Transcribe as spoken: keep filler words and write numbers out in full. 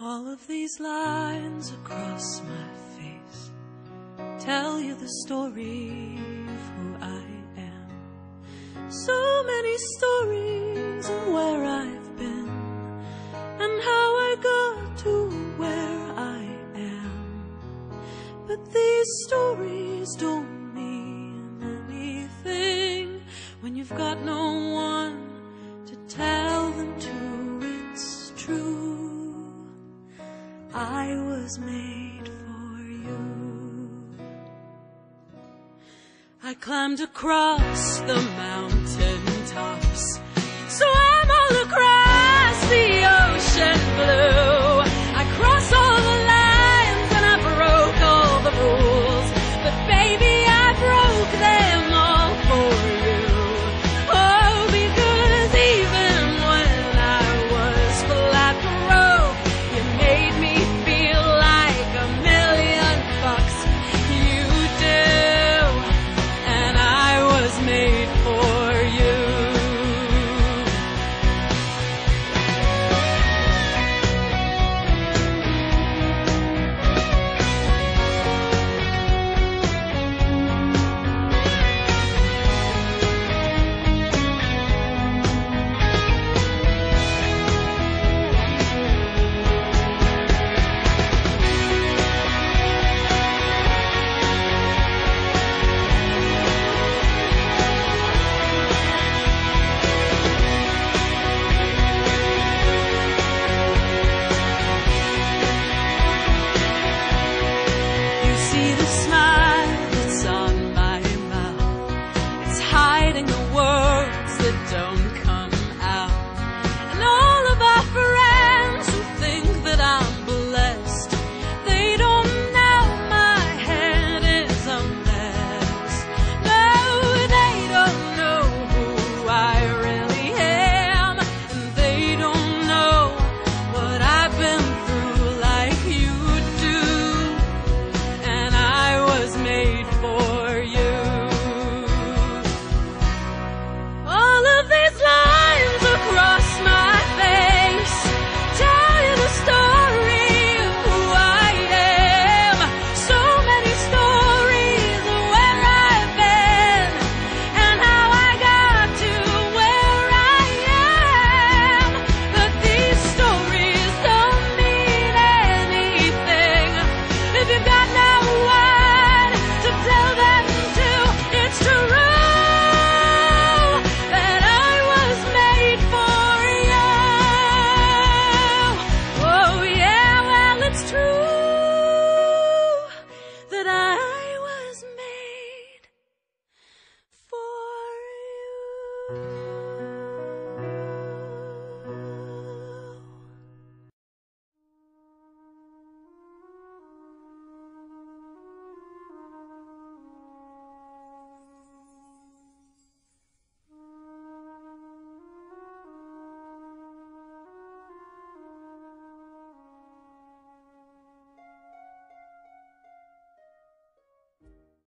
All of these lines across my face tell you the story of who I am. So many stories of where I've been and how I got to where I am. But these stories don't mean anything when you've got no one to tell them to. It's true, I was made for you. I climbed across the mountain tops, swam all across the ocean blue. I crossed all the lines and I broke all the rules, but baby, I broke them all for you. Oh, because even when I was flat broke, you made me feel like a million bucks. You do, and I was made for you. See the smile that's on my mouth, it's hiding the words that don't come out. And all of our friends who think that I'm blessed, they don't know my head is a mess. No, they don't know who I really am, and they don't know what I've been through like you do. And I was made for you. All of these lines across my face tell you the story of who I am. So many stories of where I've been and how I got to where I am. But these stories don't mean anything if you've got no one to tell them to. It's true that I was made for you. Oh yeah, well it's true that I was made for you.